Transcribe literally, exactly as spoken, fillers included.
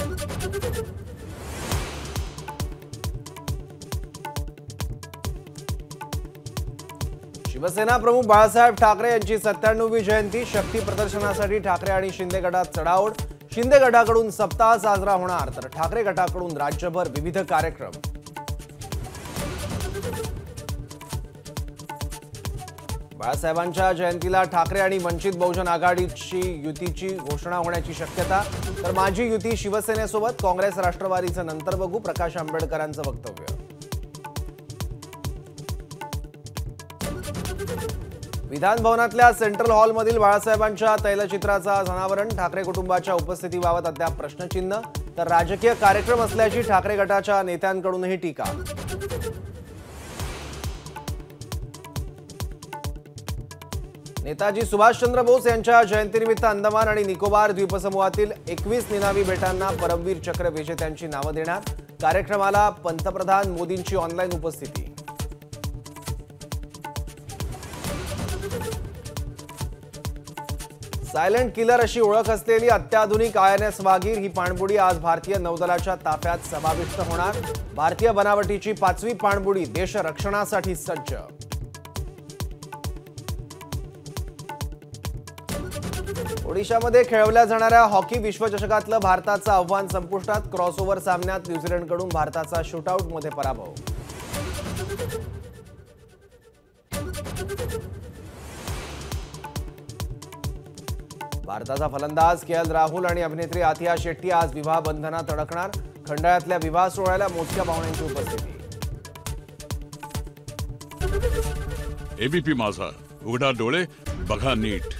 शिवसेना प्रमुख बाळासाहेब ठाकरे यांची सत्त्याण्णववी जयंती, शक्ती प्रदर्शनासाठी ठाकरे आणि शिंदे गटात चढाओढ। शिंदे गटाकडून सप्ताह साजरा होणार तर ठाकरे गटाकडून राज्यभर विविध कार्यक्रम। बाळासाहेबांच्या जयंतीला ठाकरे आणि वंचित बहुजन आघाडीची युतीची घोषणा होण्याची शक्यता, तर माझी युती शिवसेनेसोबत, काँग्रेस राष्ट्रवादीचं नंतर बघू, प्रकाश आंबेडकरांचं वक्तव्य। विधान भवनातल्या सेंट्रल हॉलमधील बाळासाहेबांच्या तैलचित्राचं आज अनावरण, ठाकरे कुटुंबाच्या उपस्थितीबाबत अद्याप प्रश्नचिन्ह, तर राजकीय कार्यक्रम असल्याची ठाकरे गटाच्या नेत्यांकडूनही टीका। नेताजी सुभाषचंद्र बोस यांच्या जयंतीनिमित्त अंदमान आणि निकोबार द्वीपसमूहातील एकवीस निनावी बेटांना परमवीर चक्र विजेत्यांची नावं देणार, कार्यक्रमाला पंतप्रधान मोदींची ऑनलाईन उपस्थिती। सायलेंट किलर अशी ओळख असलेली अत्याधुनिक आय एन एस वागीर ही पाणबुडी आज भारतीय नौदलाच्या ताफ्यात समाविष्ट होणार, भारतीय बनावटीची पाचवी पाणबुडी देश रक्षणासाठी सज्ज। ओडिशामध्ये खेळवल्या जाणाऱ्या हॉकी विश्वचषकातलं भारताचं आव्हान संपुष्टात, क्रॉसओव्हर सामन्यात न्यूझीलंडकडून भारताचा शूटआउटमध्ये पराभव। भारताचा फलंदाज के एल राहुल आणि अभिनेत्री आथिया शेट्टी आज विवाह बंधनात अडकणार, खंडाळ्यातल्या विवाह सोहळ्याला मोजक्या पाहुण्यांची उपस्थिती। एबीपी माझा, उघडा डोळे बघा नीट।